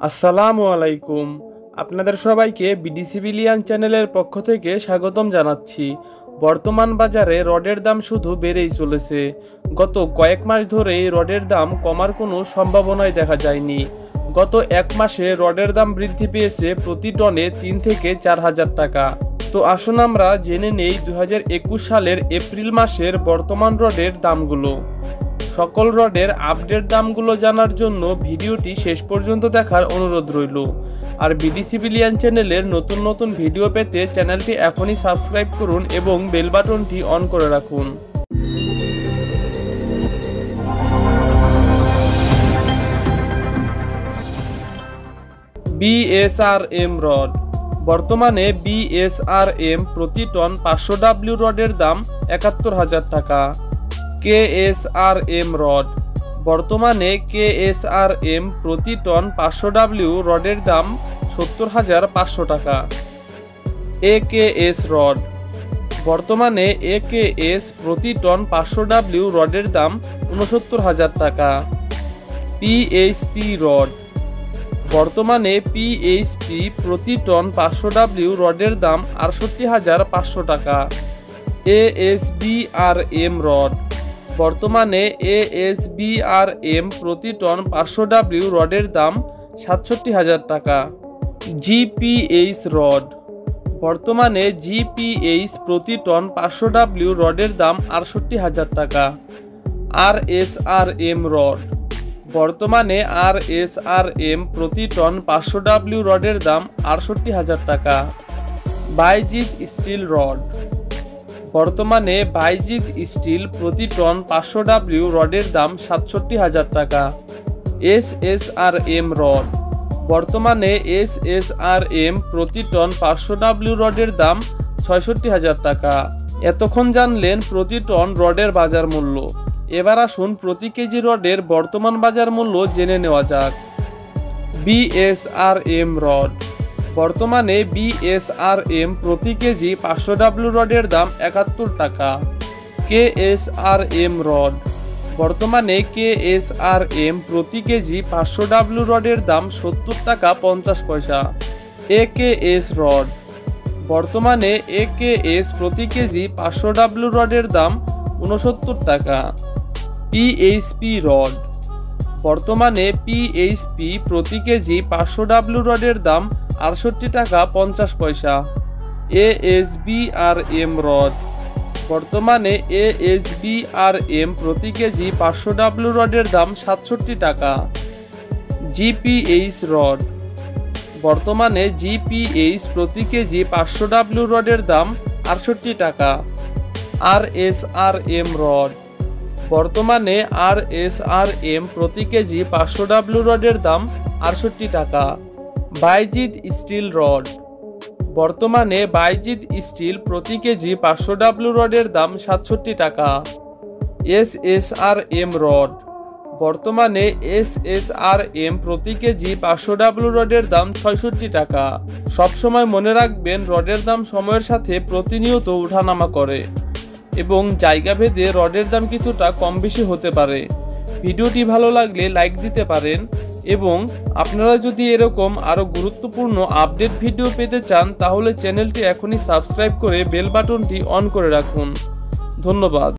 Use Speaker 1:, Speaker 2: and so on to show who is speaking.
Speaker 1: আসসালামু আলাইকুম। আপনাদের সবাইকে বিডি সিভিলিয়ান চ্যানেলের পক্ষ থেকে স্বাগতম জানাচ্ছি। বর্তমান বাজারে রডের দাম শুধু বেড়েই চলেছে। গত কয়েক মাস ধরেই রডের দাম কমার কোনো সম্ভাবনাই দেখা যায়নি। গত এক মাসে রডের দাম বৃদ্ধি পেয়েছে প্রতি টনে 3 থেকে 4 হাজার টাকা। তো আসুন আমরা জেনে নেই 2021 সালের এপ্রিল মাসের বর্তমান রডের দামগুলো। সকল রডের আপডেট দামগুলো জানার জন্য ভিডিওটি শেষ পর্যন্ত দেখার অনুরোধ রইল। আর বিডি সিভিলিয়ান চ্যানেলের নতুন নতুন ভিডিও পেতে চ্যানেলটি এখনই সাবস্ক্রাইব করুন এবং বেল বাটনটি অন করে রাখুন। বিএসআরএম রড। বর্তমানে বিএসআরএম প্রতি টন 500 রডের দাম 71,000 টাকা। কেএসআরএম রড। বর্তমানে কেএসআরএম প্রতি টন 500 রডের দাম 70,500 টাকা। একেএস রড। বর্তমানে একেএস প্রতি টন 500 রডের দাম 69,000 টাকা। পিএইচপি রড। বর্তমানে পিএইচপি প্রতি টন 500 রডের দাম 68,500 টাকা। এএসবিআরএম রড। বর্তমানে এএসবিআরএম প্রতি টন 500 রডের দাম 67,000 টাকা। জিপিএইচ রড। বর্তমানে জিপিএইচ প্রতি টন 500 রডের দাম 68,000 টাকা। আরএসআরএম রড। বর্তমানে আরএসআরএম প্রতি টন 500 রডের দাম 68,000 টাকা। Baijit steel rod. বর্তমানে বাইজিৎ স্টিল প্রতি টন 500 রডের দাম 67,000 টাকা। এসএসআরএম রড। বর্তমানে এসএসআরএম প্রতি টন 500 রডের দাম 66,000 টাকা। এতক্ষণ জানলেন প্রতি টন রডের বাজার মূল্য। এবার আসুন প্রতি কেজি রডের বর্তমান বাজার মূল্য জেনে নেওয়া যাক। বিএসআরএম রড। বর্তমানে বিএসআরএম প্রতি কেজি 500 রডের দাম 71 টাকা। কেএসআরএম রড। বর্তমানে কেএসআরএম প্রতি কেজি 500 রডের দাম 70 টাকা 50 পয়সা। একেএস রড। বর্তমানে একেএস প্রতি কেজি 500 রডের দাম 69 টাকা। পিএইচপি রড। বর্তমানে পিএইচপি প্রতি কেজি 500 রডের দাম 68 টাকা 50 পয়সা। এএসবিআরএম রড। বর্তমানে এএসবিআরএম প্রতি কেজি 500 রডের দাম 67 টাকা। জিপিএইচ রড। বর্তমানে জিপিএইচ প্রতি কেজি 500 রডের দাম 68 টাকা। আরএসআরএম রড। বর্তমানে আরএসআরএম প্রতি কেজি 500 রডের দাম 68 টাকা। Baijit steel rod. বর্তমানে বাইজিৎ স্টিল প্রতি কেজি 500 রডের দাম 67 টাকা। এসএসআরএম রড। বর্তমানে এসএসআরএম প্রতি কেজি 500 রডের দাম 66 টাকা। সবসময় মনে রাখবেন রডের দাম সময়ের সাথে প্রতিনিয়ত ওঠানামা করে এবং জায়গা ভেদে রডের দাম কিছুটা কম বেশি হতে পারে। ভিডিওটি ভালো লাগলে লাইক দিতে পারেন এবং আপনারা যদি এরকম আরও গুরুত্বপূর্ণ আপডেট ভিডিও পেতে চান তাহলে চ্যানেলটি এখনই সাবস্ক্রাইব করে বেল বাটনটি অন করে রাখুন। ধন্যবাদ।